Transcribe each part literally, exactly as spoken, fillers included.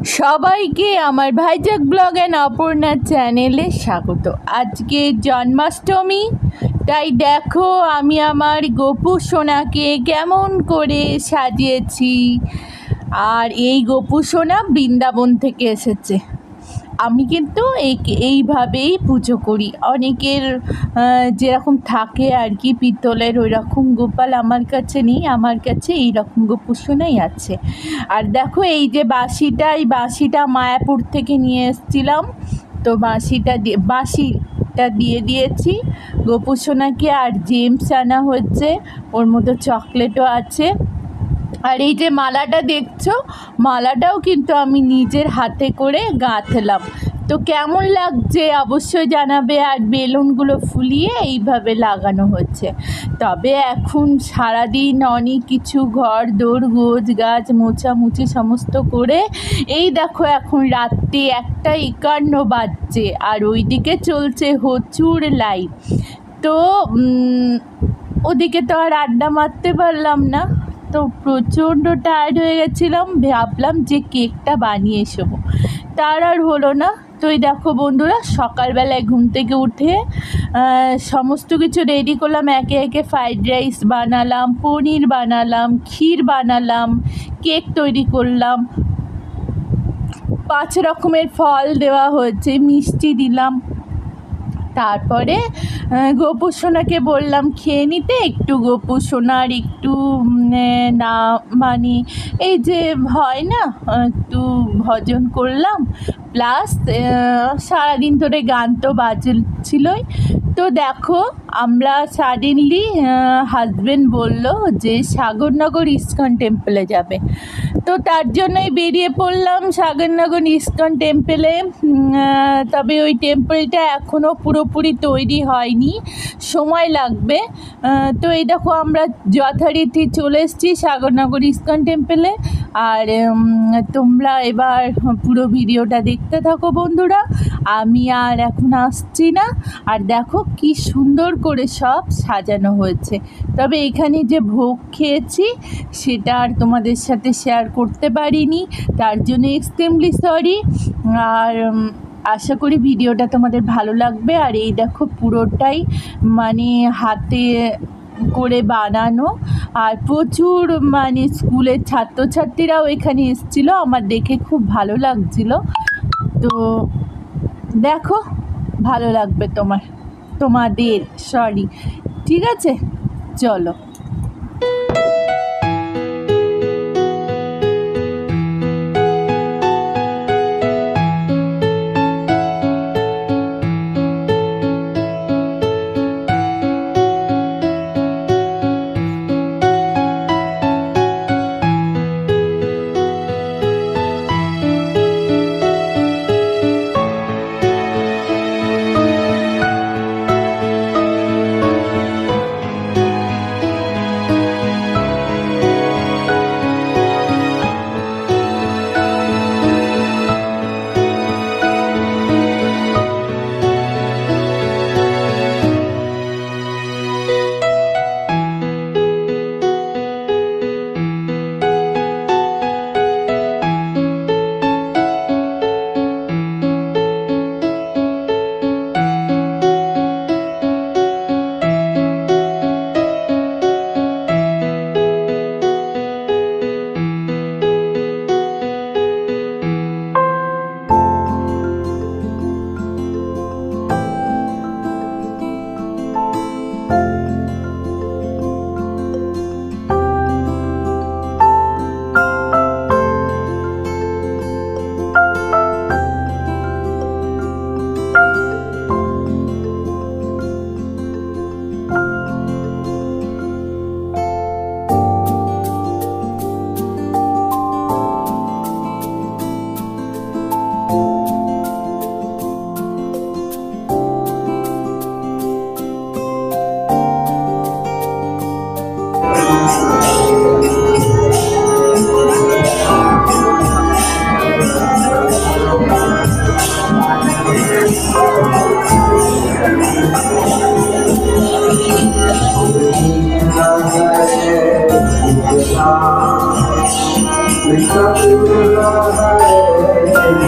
সবাইকে আমার Vizag blog and Aparna চ্যানেলে স্বাগত। আজকে জন্মাষ্টমী, তাই দেখো আমি আমার গোপু সোনাকে কেমন করে সাজিয়েছি। আর এই গোপু সোনা বৃন্দাবন থেকে এসেছে। আমি কিন্তু এই এইভাবেই পুজো করি। অনেকের যেরকম থাকে আর কি পিতলের ওই রকম গোপাল আমার কাছে নেই, আমার কাছে এই রকম গোপু সোনাই আছে। আর দেখো এই যে বাঁশিটা, এই বাঁশিটা মায়াপুর থেকে নিয়ে এসেছিলাম, তো বাঁশিটা দিয়ে বাঁশিটা দিয়ে দিয়েছি গোপু সোনাকে। আর জেমস আনা হচ্ছে, ওর মধ্যে চকলেটও আছে। আর এই যে মালাটা দেখছো, মালাটাও কিন্তু আমি নিজের হাতে করে গাঁথলাম। তো কেমন লাগছে অবশ্যই জানাবে। আর বেলুনগুলো ফুলিয়ে এইভাবে লাগানো হচ্ছে। তবে এখন সারাদিন অনেক কিছু ঘর দৌড় গোছ গাছ মোছামুছি সমস্ত করে এই দেখো এখন রাত্রি একটা একান্ন বাজছে, আর ওইদিকে চলছে হচুর লাইভ। তো ওদিকে তো আর আড্ডা মারতে পারলাম না, তো প্রচণ্ড টায়ার্ড হয়ে গেছিলাম। ভাবলাম যে কেকটা বানিয়ে এসবো, তার আর হলো না। তো এই দেখো বন্ধুরা, সকালবেলায় ঘুম থেকে উঠে সমস্ত কিছু রেডি করলাম। একে একে ফ্রাইড রাইস বানালাম, পনির বানালাম, ক্ষীর বানালাম, কেক তৈরি করলাম, পাঁচ রকমের ফল দেওয়া হয়েছে, মিষ্টি দিলাম। তারপরে গোপু সোনাকে বললাম খেয়ে নিতে। একটু গোপু সোনার একটু না মানে এই যে হয় না, একটু ভজন করলাম, প্লাস সারাদিন ধরে গান তো বাজছিলই। তো দেখো আমরা সাডেনলি হাজব্যান্ড বলল যে সাগরনগর ইস্কন টেম্পলে যাবে, তো তার জন্যই বেরিয়ে পড়লাম সাগরনগর ইস্কন টেম্পলে। তবে ওই টেম্পলটা এখনও পুরোপুরি তৈরি হয়নি, সময় লাগবে। তো এই দেখো আমরা যথারীতি চলে এসেছি সাগরনগর ইস্কন টেম্পলে। আর তোমরা এবার পুরো ভিডিওটা দেখতে থাকো বন্ধুরা, আমি আর এখন আসছি না। আর দেখো কি সুন্দর করে সব সাজানো হয়েছে। তবে এখানে যে ভোগ খেয়েছি সেটা আর তোমাদের সাথে শেয়ার করতে পারিনি, তার জন্য এক্সট্রিমলি সরি। আর আশা করি ভিডিওটা তোমাদের ভালো লাগবে। আর এই দেখো পুরোটাই মানে হাতে করে বানানো, আর প্রচুর মানে স্কুলের ছাত্রছাত্রীরাও এখানে এসেছিল, আমার দেখে খুব ভালো লাগছিল। তো দেখো ভালো লাগবে তোমার তোমাদের সরি ঠিক আছে, চলো।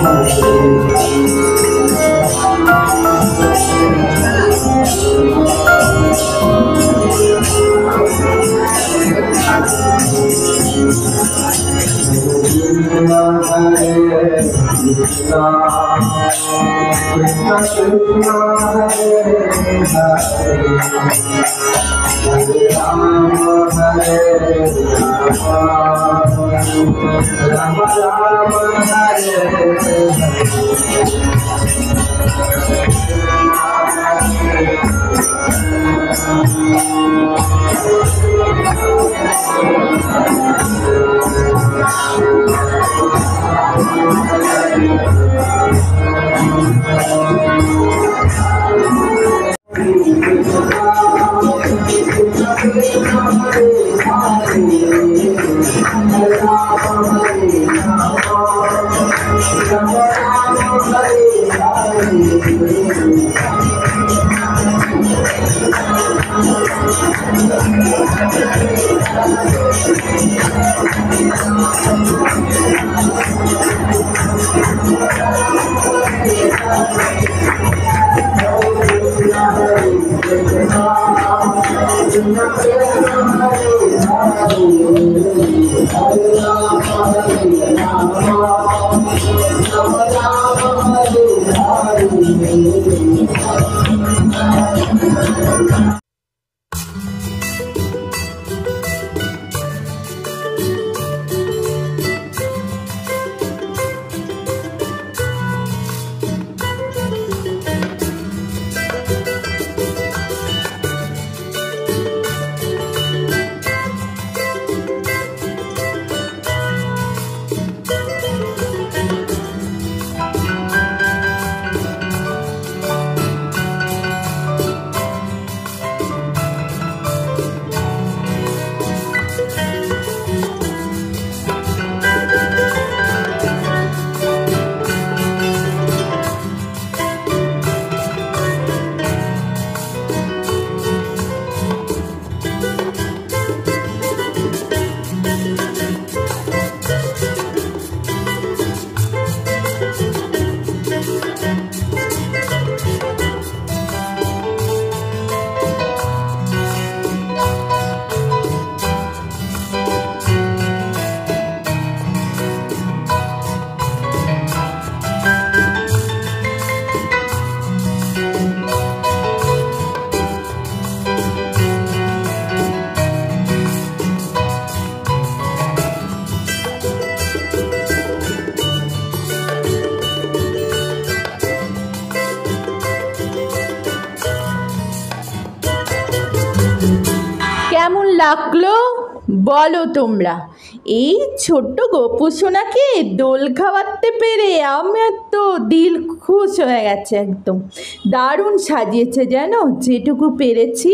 কেমন লাগলো বলো তোমরা? এই ছোট্ট গোপু সোনাকে দোল খাওয়াতে পেরে আমার তো দিল খুশ হয়ে গেছে, একদম দারুণ সাজিয়েছে জানো। যেটুকু পেরেছি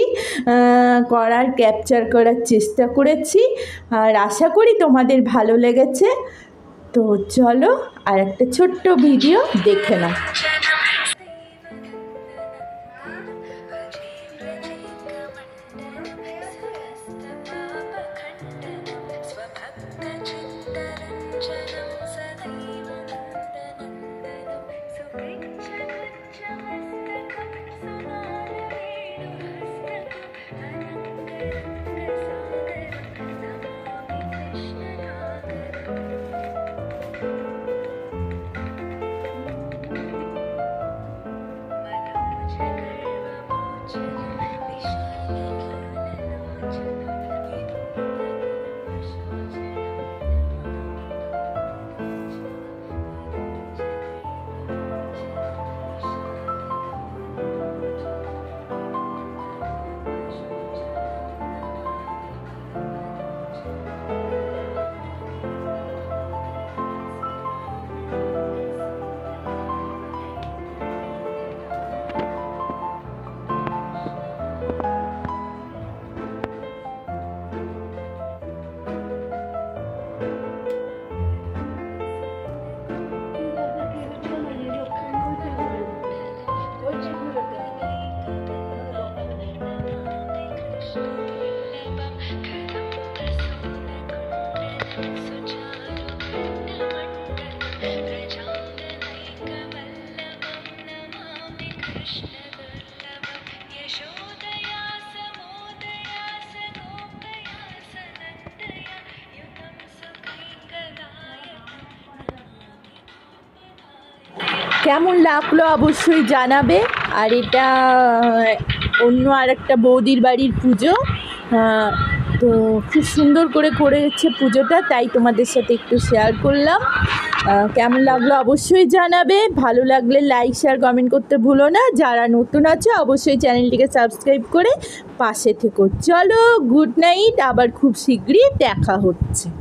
করার ক্যাপচার করার চেষ্টা করেছি, আর আশা করি তোমাদের ভালো লেগেছে। তো চলো আর একটা ছোট্ট ভিডিও দেখে নাও। কেমন লাগলো অবশ্যই জানাবে। আর এটা অন্য আর একটা বৌদির বাড়ির পুজো, তো খুব সুন্দর করে করেছে পুজোটা, তাই তোমাদের সাথে একটু শেয়ার করলাম। কেমন লাগলো অবশ্যই জানাবে, ভালো লাগলে লাইক শেয়ার কমেন্ট করতে ভুলো না। যারা নতুন আছে অবশ্যই চ্যানেলটিকে সাবস্ক্রাইব করে পাশে থেকো। চলো, গুড নাইট, আবার খুব শীঘ্রই দেখা হচ্ছে।